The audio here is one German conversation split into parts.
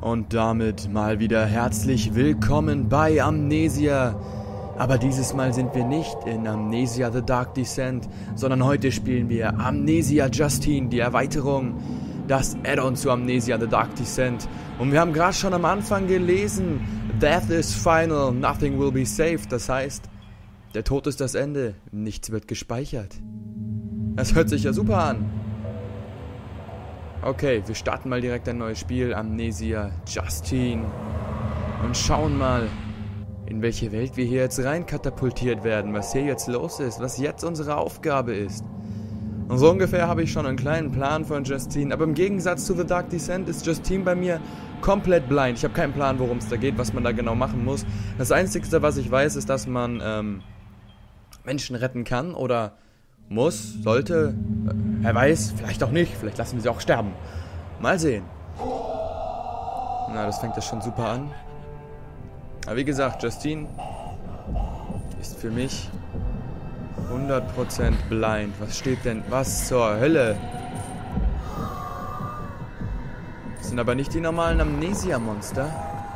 Und damit mal wieder herzlich willkommen bei Amnesia. Aber dieses Mal sind wir nicht in Amnesia The Dark Descent, sondern heute spielen wir Amnesia Justine, die Erweiterung, das Add-on zu Amnesia The Dark Descent. Und wir haben gerade schon am Anfang gelesen, Death is final, nothing will be saved. Das heißt, der Tod ist das Ende, nichts wird gespeichert. Das hört sich ja super an. Okay, wir starten mal direkt ein neues Spiel, Amnesia Justine. Und schauen mal, in welche Welt wir hier jetzt rein katapultiert werden, was hier jetzt los ist, was jetzt unsere Aufgabe ist. Und so ungefähr habe ich schon einen kleinen Plan von Justine, aber im Gegensatz zu The Dark Descent ist Justine bei mir komplett blind. Ich habe keinen Plan, worum es da geht, was man da genau machen muss. Das Einzige, was ich weiß, ist, dass man Menschen retten kann oder muss, sollte, wer weiß, vielleicht auch nicht, vielleicht lassen wir sie auch sterben. Mal sehen. Na, das fängt ja schon super an. Aber wie gesagt, Justine ist für mich 100% blind. Was steht denn? Was zur Hölle? Das sind aber nicht die normalen Amnesia-Monster.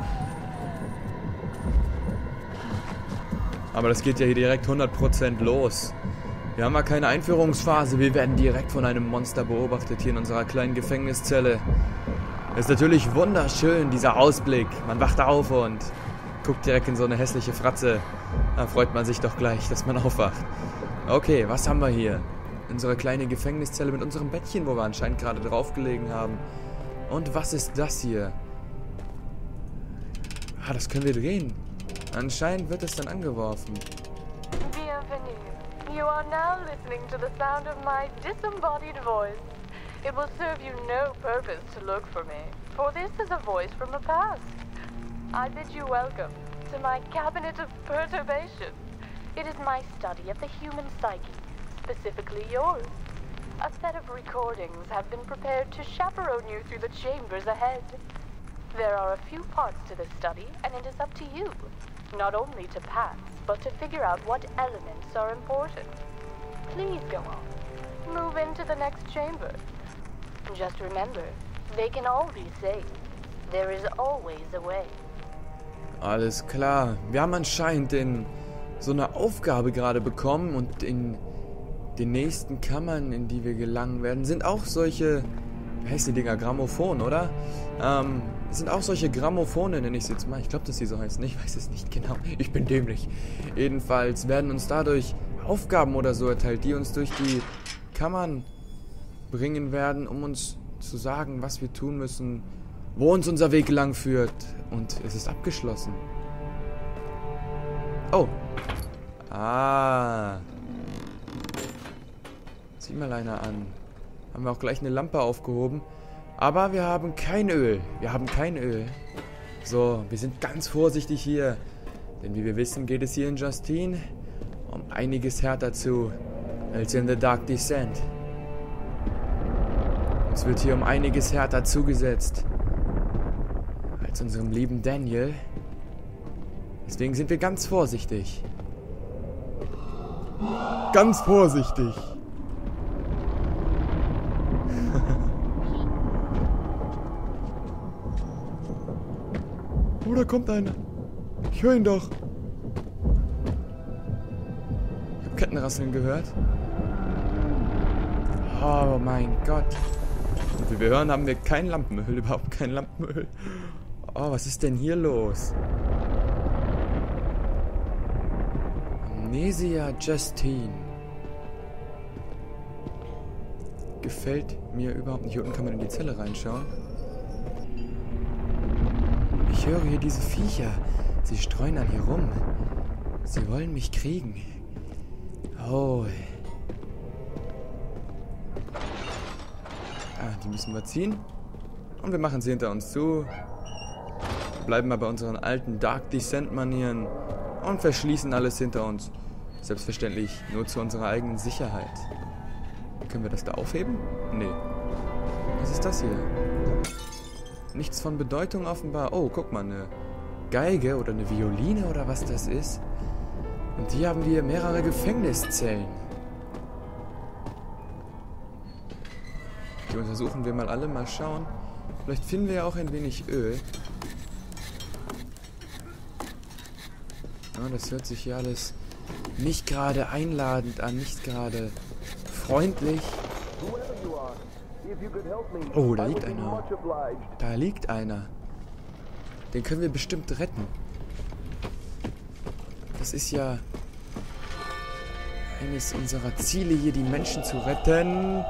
Aber das geht ja hier direkt 100% los. Wir haben ja keine Einführungsphase. Wir werden direkt von einem Monster beobachtet hier in unserer kleinen Gefängniszelle. Ist natürlich wunderschön, dieser Ausblick. Man wacht auf und guckt direkt in so eine hässliche Fratze. Da freut man sich doch gleich, dass man aufwacht. Okay, was haben wir hier? Unsere kleine Gefängniszelle mit unserem Bettchen, wo wir anscheinend gerade drauf gelegen haben. Und was ist das hier? Ah, das können wir drehen. Anscheinend wird es dann angeworfen. Bienvenue. You are now listening to the sound of my disembodied voice. It will serve you no purpose to look for me, for this is a voice from the past. I bid you welcome to my cabinet of perturbation. It is my study of the human psyche, specifically yours. A set of recordings have been prepared to chaperone you through the chambers ahead. There are a few parts to this study, and it is up to you, not only to pass, but to figure out what elements are important. Please go on. Move into the next chamber. Just remember, they can all be saved. There is always a way. Alles klar. Wir haben anscheinend so eine Aufgabe gerade bekommen und in den nächsten Kammern, in die wir gelangen werden, sind auch solche, wie heißen die Dinger, Grammophon, oder? Sind auch solche Grammophone, nenne ich es jetzt mal. Ich glaube, dass die so heißen. Ich weiß es nicht genau. Ich bin dämlich. Jedenfalls werden uns dadurch Aufgaben oder so erteilt, die uns durch die Kammern bringen werden, um uns zu sagen, was wir tun müssen, wo uns unser Weg lang führt. Und es ist abgeschlossen. Oh. Ah. Sieh mal einer an. Haben wir auch gleich eine Lampe aufgehoben. Aber wir haben kein Öl. Wir haben kein Öl. So, wir sind ganz vorsichtig hier. Denn wie wir wissen, geht es hier in Justine um einiges härter zu als in The Dark Descent. Uns wird hier um einiges härter zugesetzt als unserem lieben Daniel. Deswegen sind wir ganz vorsichtig. Ganz vorsichtig. Oh, da kommt einer. Ich höre ihn doch. Ich habe Kettenrasseln gehört. Oh mein Gott. Und wie wir hören, haben wir kein Lampenöl. Überhaupt kein Lampenöl. Oh, was ist denn hier los? Amnesia Justine. Gefällt mir überhaupt nicht. Hier unten kann man in die Zelle reinschauen. Ich höre hier diese Viecher. Sie streuen an hier rum. Sie wollen mich kriegen. Oh. Ah, die müssen wir ziehen. Und wir machen sie hinter uns zu. Bleiben mal bei unseren alten Dark Descent-Manieren. Und verschließen alles hinter uns. Selbstverständlich nur zu unserer eigenen Sicherheit. Können wir das da aufheben? Nee. Was ist das hier? Nichts von Bedeutung offenbar. Oh, guck mal, eine Geige oder eine Violine oder was das ist. Und hier haben wir mehrere Gefängniszellen. Die untersuchen wir mal alle, mal schauen, Vielleicht finden wir ja auch ein wenig Öl. Ja, das hört sich hier alles nicht gerade einladend an, nicht gerade freundlich. Oh, da liegt einer. Da liegt einer. Den können wir bestimmt retten. Das ist ja eines unserer Ziele hier, die Menschen zu retten.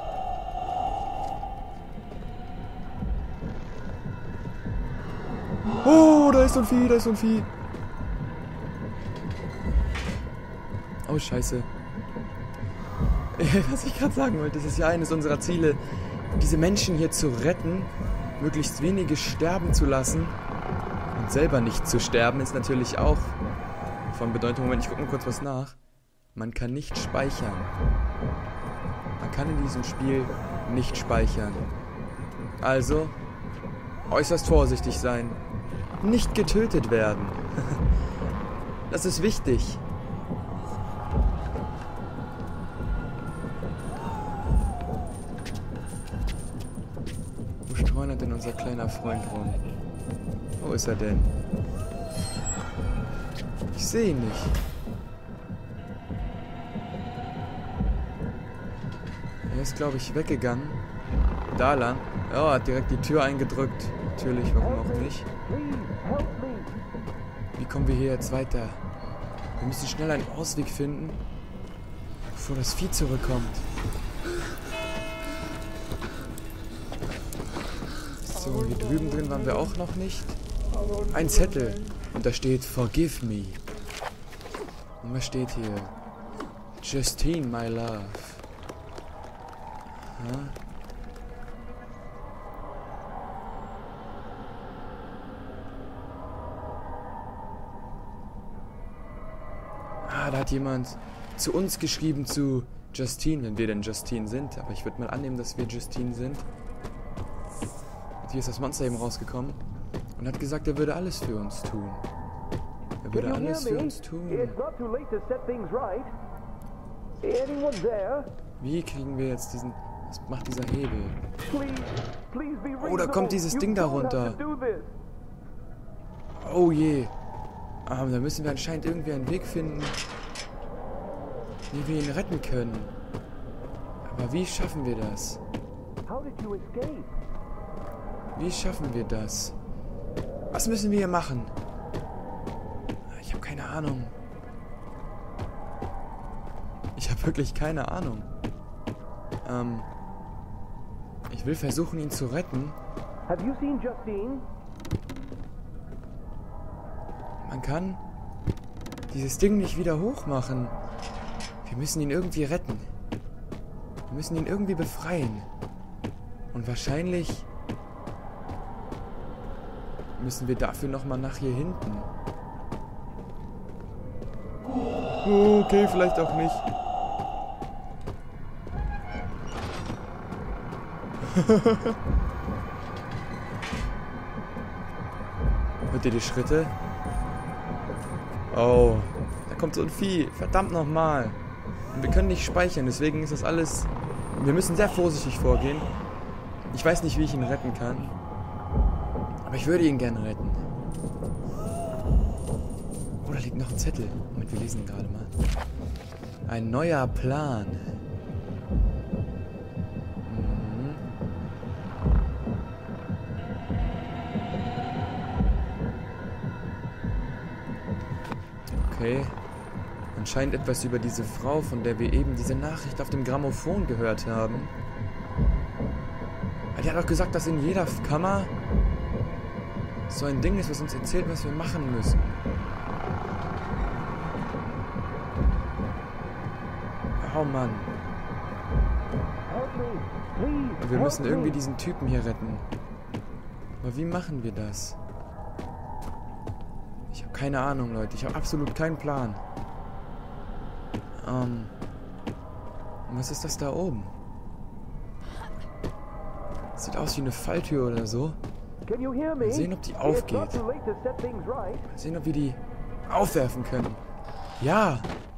Oh, da ist so ein Vieh, da ist so ein Vieh. Oh, scheiße. Was ich gerade sagen wollte, das ist ja eines unserer Ziele, diese Menschen hier zu retten, möglichst wenige sterben zu lassen und selber nicht zu sterben, ist natürlich auch von Bedeutung. Moment, ich gucke mal kurz was nach. Man kann nicht speichern. Man kann in diesem Spiel nicht speichern. Also, äußerst vorsichtig sein. Nicht getötet werden. Das ist wichtig. Wo streunert denn unser kleiner Freund rum? Wo ist er denn? Ich sehe ihn nicht. Er ist, glaube ich, weggegangen. Da lang. Ja, hat direkt die Tür eingedrückt. Natürlich, warum auch nicht. Wie kommen wir hier jetzt weiter? Wir müssen schnell einen Ausweg finden, bevor das Vieh zurückkommt. So, hier drüben drin waren wir auch noch nicht. Ein Zettel. Und da steht Forgive me. Und was steht hier? Justine, my love. Ja. Da hat jemand zu uns geschrieben, zu Justine, wenn wir denn Justine sind. Aber ich würde mal annehmen, dass wir Justine sind. Und hier ist das Monster eben rausgekommen und hat gesagt, er würde alles für uns tun. Er würde alles für uns tun. Wie kriegen wir jetzt diesen... Was macht dieser Hebel? Oh, da kommt dieses Ding da runter. Oh je. Da müssen wir anscheinend irgendwie einen Weg finden, wie wir ihn retten können. Aber wie schaffen wir das? Wie schaffen wir das? Was müssen wir hier machen? Ich habe keine Ahnung. Ich habe wirklich keine Ahnung. Ich will versuchen, ihn zu retten. Have you seen Justine? Man kann dieses Ding nicht wieder hochmachen. Wir müssen ihn irgendwie retten. Wir müssen ihn irgendwie befreien. Und wahrscheinlich müssen wir dafür nochmal nach hier hinten. Oh, okay, vielleicht auch nicht. Hört ihr die Schritte? Oh, da kommt so ein Vieh. Verdammt nochmal. Und wir können nicht speichern, deswegen ist das alles... Wir müssen sehr vorsichtig vorgehen. Ich weiß nicht, wie ich ihn retten kann. Aber ich würde ihn gerne retten. Oh, da liegt noch ein Zettel. Moment, wir lesen ihn gerade mal. Ein neuer Plan. Okay. Anscheinend etwas über diese Frau, von der wir eben diese Nachricht auf dem Grammophon gehört haben. Die hat auch gesagt, dass in jeder Kammer so ein Ding ist, was uns erzählt, was wir machen müssen. Oh Mann. Und wir müssen irgendwie diesen Typen hier retten. Aber wie machen wir das? Ich habe keine Ahnung, Leute. Ich habe absolut keinen Plan. Was ist das da oben? Sieht aus wie eine Falltür oder so. Mal sehen, ob die aufgeht. Mal sehen, ob wir die aufwerfen können. Ja,